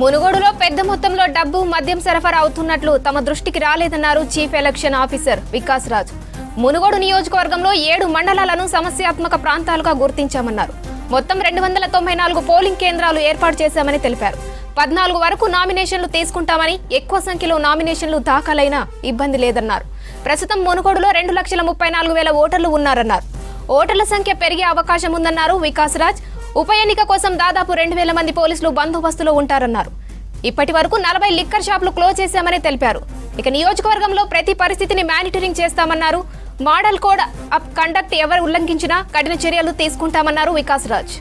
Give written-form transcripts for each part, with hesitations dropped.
మునుగోడులో పెద్ద మొత్తంలో డబ్బు మద్యం సరఫరా అవుతున్నట్లు తమ దృష్టికి రాలేదన్నారు chief election officer Vikas Raj. Munugode నియోజకవర్గంలో 7 మండలాలను సమస్యాత్మక ప్రాంతాలుగా గుర్తించామన్నారు. మొత్తం 294 పోలింగ్ కేంద్రాలు ఏర్పాటు చేశామని తెలిపారు. 14 వరకు నామినేషన్లు తీసుకుంటామని, ఎక్కువ సంఖ్యలో నామినేషన్లు దాఖలైనా ఇబ్బంది లేదన్నారు. ప్రస్తుతం మునుగోడులో 2,34,000 ఓటర్లు ఉన్నారన్నారు. ఓటర్ల సంఖ్య పెరిగే అవకాశం ఉందన్నారు వికాస్ రాజ్. ఉప ఎన్నిక కోసం దాదాపు 2,000 మంది పోలీసులు బందోబస్తులో ఉంటారన్నారు. ఇప్పటి వరకు 40 లిక్కర్ షాపులు క్లోజ్ చేశామని తెలిపారు. ఇక నియోజకవర్గంలో ప్రతి పరిస్థితిని మానిటరింగ్ చేస్తామన్నారు. మోడల్ కోడ్ ఆఫ్ కండక్ట్ ఎవరు ఉల్లంఘించినా కఠిన చర్యలు తీసుకుంటామన్నారు వికాస్ రాజ్.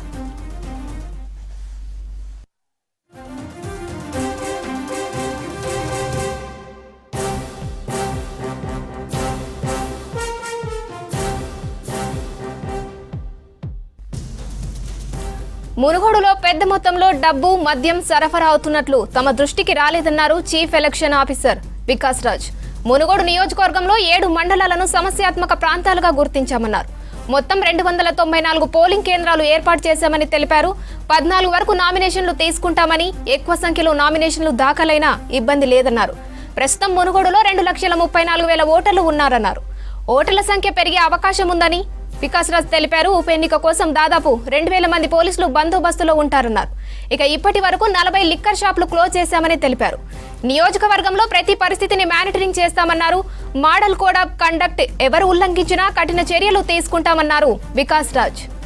మునుగోడులో పెద్ద మొత్తంలో డబ్బు మద్యం సరఫరా అవుతున్నట్లు తమ దృష్టికి రాలేదన్నారు chief election officer Vikas Raj. Munugode నియోజకవర్గంలో 7 మండలాలను సమస్యాత్మక ప్రాంతాలుగా గుర్తించామన్నారు. మొత్తం 294 పోలింగ్ కేంద్రాలు ఏర్పాటు చేశామని తెలిపారు. 14 వరకు నామినేషన్లు తీసుకుంటామని, ఎక్కువ సంఖ్యలో నామినేషన్లు దాఖలైనా ఇబ్బంది లేదన్నారు. ప్రస్తుతం మునుగోడులో 2,34,000 ఓటర్లు ఉన్నారన్నారు. ఓటర్ల సంఖ్య పెరిగే అవకాశం ఉందని వికాస్ రాజ్ తెలిపారు. ఉప ఎన్నిక కోసం దాదాపు 2,000 మంది పోలీసులు బందోబస్తులో ఉంటారన్నారు. ఇక ఇప్పటి వరకు 40 లిక్కర్ షాపులు క్లోజ్ చేశామని తెలిపారు. నియోజకవర్గంలో ప్రతి పరిస్థితిని మానిటరింగ్ చేస్తామన్నారు. మోడల్ కోడ్ ఆఫ్ కండక్ట్ ఎవరు ఉల్లంఘించినా కఠిన చర్యలు తీసుకుంటామన్నారు వికాస్ రాజ్.